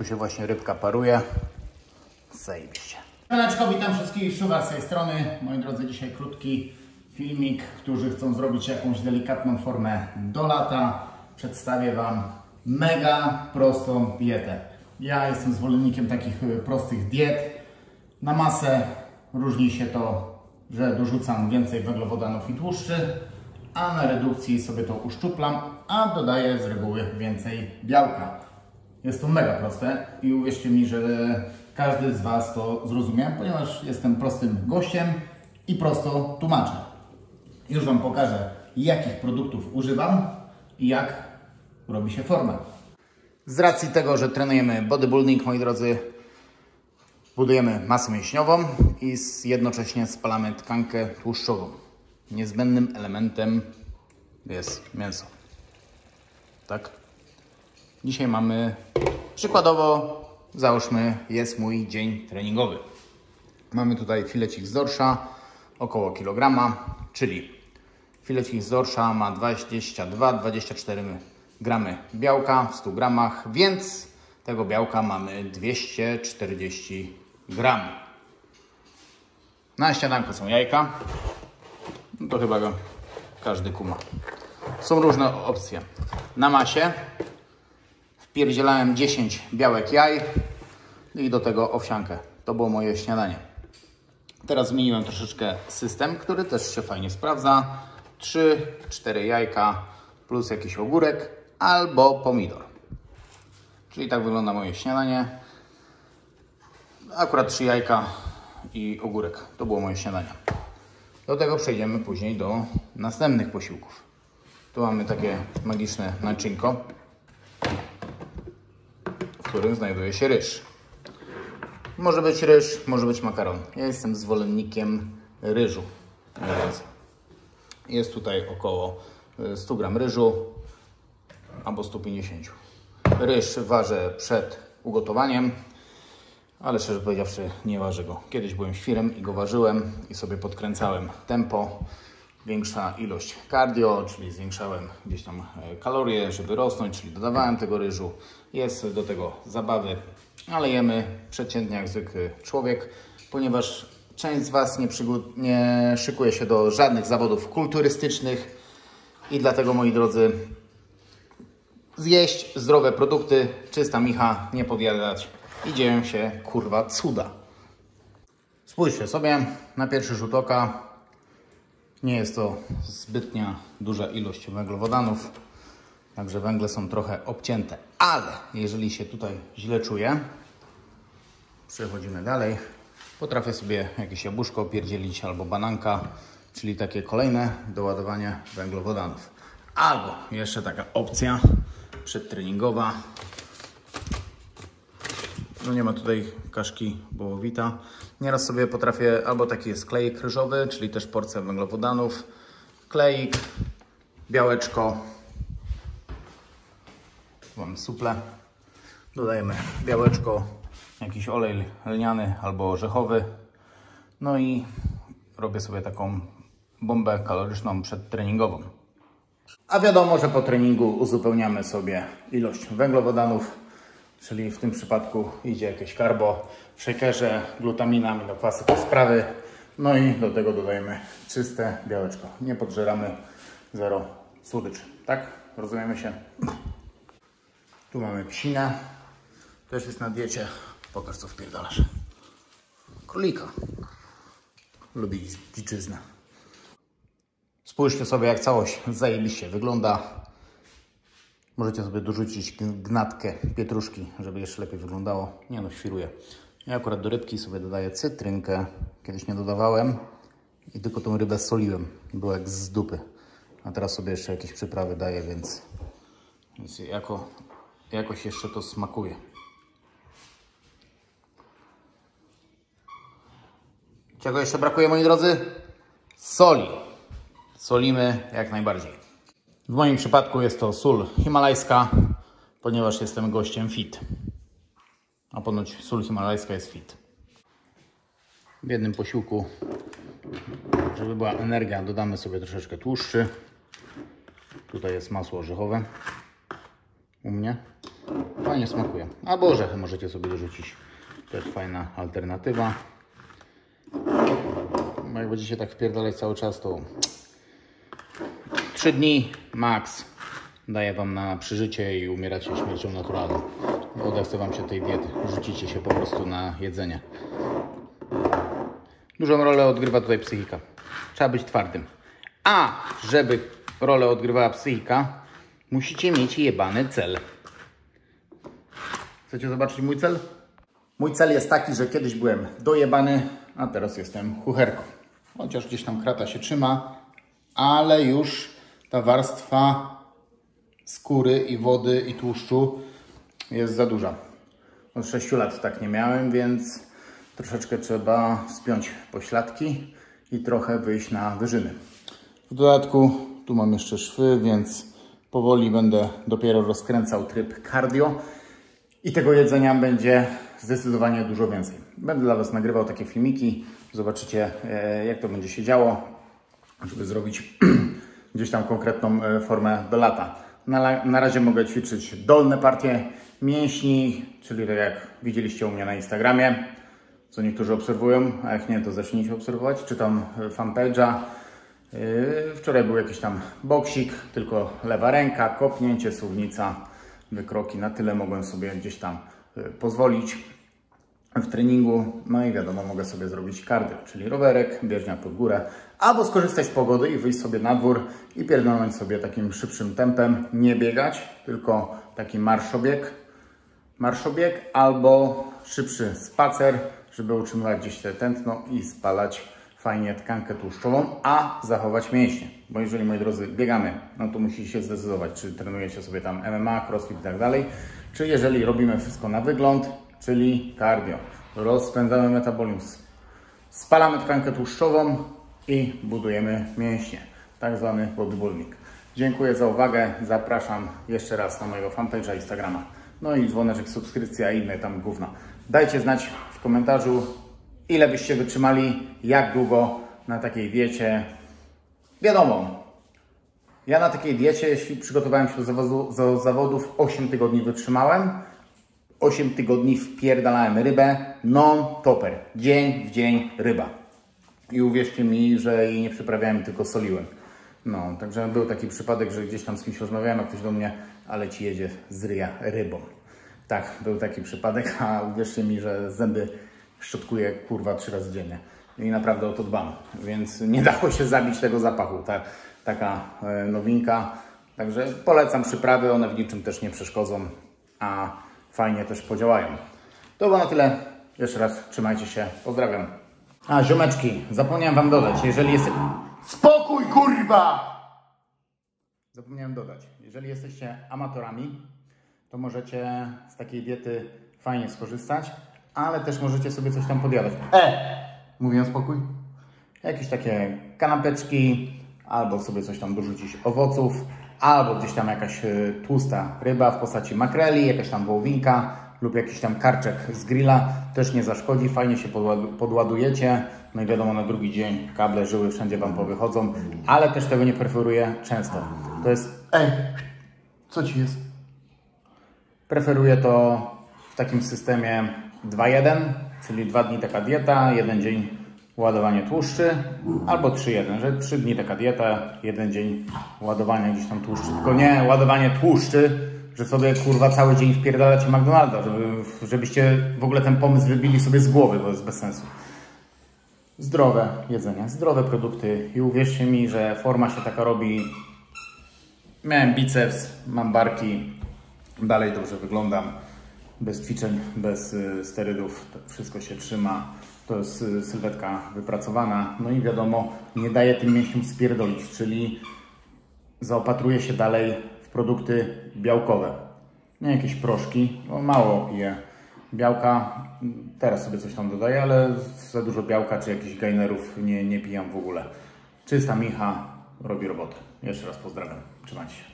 Tu się właśnie rybka paruje. Zajebiście. Siemaneczko, witam wszystkich, Sugar z tej strony. Moi drodzy, dzisiaj krótki filmik, którzy chcą zrobić jakąś delikatną formę do lata. Przedstawię Wam mega prostą dietę. Ja jestem zwolennikiem takich prostych diet. Na masę różni się to, że dorzucam więcej węglowodanów i tłuszczy, a na redukcji sobie to uszczuplam, a dodaję z reguły więcej białka. Jest to mega proste i uwierzcie mi, że każdy z Was to zrozumie, ponieważ jestem prostym gościem i prosto tłumaczę. Już Wam pokażę, jakich produktów używam i jak robi się formę. Z racji tego, że trenujemy bodybuilding, moi drodzy, budujemy masę mięśniową i jednocześnie spalamy tkankę tłuszczową. Niezbędnym elementem jest mięso. Tak? Dzisiaj mamy, przykładowo, załóżmy, jest mój dzień treningowy. Mamy tutaj filecik z dorsza, około kilograma, czyli filecik z dorsza ma 22-24 gramy białka w 100 gramach, więc tego białka mamy 240 gram. Na śniadanko są jajka. No to chyba każdy kuma. Są różne opcje. Na masie wpierdzielałem 10 białek jaj i do tego owsiankę. To było moje śniadanie. Teraz zmieniłem troszeczkę system, który też się fajnie sprawdza. 3-4 jajka plus jakiś ogórek albo pomidor. Czyli tak wygląda moje śniadanie. Akurat 3 jajka i ogórek. To było moje śniadanie. Do tego przejdziemy później do następnych posiłków. Tu mamy takie magiczne naczynko, w którym znajduje się ryż. Może być ryż, może być makaron. Ja jestem zwolennikiem ryżu. Jest tutaj około 100 gram ryżu albo 150. Ryż ważę przed ugotowaniem, ale szczerze powiedziawszy nie ważę go. Kiedyś byłem świrem i go ważyłem i sobie podkręcałem tempo. Większa ilość cardio, czyli zwiększałem gdzieś tam kalorie, żeby rosnąć, czyli dodawałem tego ryżu. Jest do tego zabawy, ale jemy przeciętnie jak zwykły człowiek, ponieważ część z Was nie szykuje się do żadnych zawodów kulturystycznych i dlatego, moi drodzy, zjeść zdrowe produkty, czysta micha, nie podjadać i dzieją się kurwa cuda. Spójrzcie sobie na pierwszy rzut oka. Nie jest to zbytnia duża ilość węglowodanów, także węgle są trochę obcięte, ale jeżeli się tutaj źle czuję, przechodzimy dalej, potrafię sobie jakieś jabłuszko pierdzielić albo bananka, czyli takie kolejne doładowanie węglowodanów. Albo jeszcze taka opcja przedtreningowa. No nie ma tutaj kaszki wołowita. Nieraz sobie potrafię, albo taki jest klejek ryżowy, czyli też porcja węglowodanów, kleik, białeczko, mamy suple, dodajemy białeczko, jakiś olej lniany albo orzechowy, no i robię sobie taką bombę kaloryczną przedtreningową. A wiadomo, że po treningu uzupełniamy sobie ilość węglowodanów, czyli w tym przypadku idzie jakieś carbo w shakerze, glutamina, aminokwasy do sprawy. No i do tego dodajemy czyste białeczko. Nie podżeramy, zero słodyczy. Tak? Rozumiemy się? Tu mamy psinę. Też jest na diecie. Pokaż, co wpierdalasz. Królika. Lubi dziczyznę. Spójrzcie sobie, jak całość zajebiście wygląda. Możecie sobie dorzucić gnatkę pietruszki, żeby jeszcze lepiej wyglądało. Nie no, świruję. Ja akurat do rybki sobie dodaję cytrynkę. Kiedyś nie dodawałem i tylko tą rybę soliłem. Było jak z dupy. A teraz sobie jeszcze jakieś przyprawy daję, więc jakoś jeszcze to smakuje. Czego jeszcze brakuje, moi drodzy? Soli. Solimy jak najbardziej. W moim przypadku jest to sól himalajska, ponieważ jestem gościem fit. A ponoć sól himalajska jest fit. W jednym posiłku, żeby była energia, dodamy sobie troszeczkę tłuszczy. Tutaj jest masło orzechowe u mnie. Fajnie smakuje. Albo orzechy możecie sobie dorzucić. Też fajna alternatywa. Bo jak będziecie tak wpierdalać cały czas, to 3 dni max daję Wam na przeżycie i umieracie śmiercią naturalną. Odechce Wam się tej diety. Rzucicie się po prostu na jedzenie. Dużą rolę odgrywa tutaj psychika. Trzeba być twardym. A żeby rolę odgrywała psychika, musicie mieć jebany cel. Chcecie zobaczyć mój cel? Mój cel jest taki, że kiedyś byłem dojebany, a teraz jestem chucherką. Chociaż gdzieś tam krata się trzyma, ale już ta warstwa skóry i wody i tłuszczu jest za duża. Od 6 lat tak nie miałem, więc troszeczkę trzeba spiąć pośladki i trochę wyjść na wyżyny. W dodatku tu mam jeszcze szwy, więc powoli będę dopiero rozkręcał tryb cardio i tego jedzenia będzie zdecydowanie dużo więcej. Będę dla Was nagrywał takie filmiki, zobaczycie jak to będzie się działo, żeby zrobić gdzieś tam konkretną formę do lata. Na razie mogę ćwiczyć dolne partie mięśni, czyli tak jak widzieliście u mnie na Instagramie, co niektórzy obserwują, a jak nie, to zacznijcie obserwować. Czytam fanpage'a. Wczoraj był jakiś tam boksik, tylko lewa ręka, kopnięcie, suwnica, wykroki. Na tyle mogłem sobie gdzieś tam pozwolić w treningu. No i wiadomo, mogę sobie zrobić cardio, czyli rowerek, bieżnia pod górę, albo skorzystać z pogody i wyjść sobie na dwór i pierdolnąć sobie takim szybszym tempem. Nie biegać, tylko taki marszobieg albo szybszy spacer, żeby utrzymywać gdzieś te tętno i spalać fajnie tkankę tłuszczową, a zachować mięśnie. Bo jeżeli, moi drodzy, biegamy, no to musicie się zdecydować, czy trenujecie sobie tam MMA, crossfit i tak dalej, czy jeżeli robimy wszystko na wygląd, czyli cardio. Rozpędzamy metabolizm, spalamy tkankę tłuszczową i budujemy mięśnie. Tak zwany bodybuilding. Dziękuję za uwagę. Zapraszam jeszcze raz na mojego fanpage'a Instagrama. No i dzwoneczek, subskrypcja i inne tam gówno. Dajcie znać w komentarzu, ile byście wytrzymali, jak długo na takiej diecie. Wiadomo, ja na takiej diecie, jeśli przygotowałem się do zawodów, 8 tygodni wytrzymałem. 8 tygodni wpierdalałem rybę, non-topper. Dzień w dzień ryba. I uwierzcie mi, że jej nie przyprawiałem, tylko soliłem. No, także był taki przypadek, że gdzieś tam z kimś rozmawiałem, a ktoś do mnie, ale ci jedzie z ryja rybą. Tak, był taki przypadek, a uwierzcie mi, że zęby szczotkuję kurwa 3 razy dziennie. I naprawdę o to dbam. Więc nie dało się zabić tego zapachu. Taka nowinka. Także polecam przyprawy, one w niczym też nie przeszkodzą, a fajnie też podziałają. To było na tyle. Jeszcze raz trzymajcie się. Pozdrawiam. A, ziomeczki, zapomniałem Wam dodać, jeżeli jest... Spokój, kurwa! Zapomniałem dodać, jeżeli jesteście amatorami, to możecie z takiej diety fajnie skorzystać, ale też możecie sobie coś tam podjadać. Mówiłem spokój? Jakieś takie kanapeczki, albo sobie coś tam dorzucić owoców, albo gdzieś tam jakaś tłusta ryba w postaci makreli, jakaś tam wołowinka lub jakiś tam karczek z grilla. Też nie zaszkodzi, fajnie się podładujecie. No i wiadomo, na drugi dzień kable, żyły wszędzie Wam powychodzą, ale też tego nie preferuję często. To jest... co Ci jest? Preferuję to w takim systemie 2-1, czyli 2 dni taka dieta, 1 dzień ładowanie tłuszczy, albo 3-1, że 3 dni taka dieta, 1 dzień ładowania gdzieś tam tłuszczy. Tylko nie ładowanie tłuszczy, że sobie kurwa cały dzień wpierdalacie McDonalda, żebyście w ogóle ten pomysł wybili sobie z głowy, bo jest bez sensu. Zdrowe jedzenie, zdrowe produkty i uwierzcie mi, że forma się taka robi. Miałem biceps, mam barki, dalej dobrze wyglądam, bez ćwiczeń, bez sterydów, wszystko się trzyma. To jest sylwetka wypracowana, no i wiadomo, nie daje tym mięśniom spierdolić, czyli zaopatruję się dalej w produkty białkowe. Nie jakieś proszki, bo mało piję białka, teraz sobie coś tam dodaję, ale za dużo białka czy jakichś gainerów nie pijam w ogóle. Czysta micha robi robotę. Jeszcze raz pozdrawiam, trzymajcie się.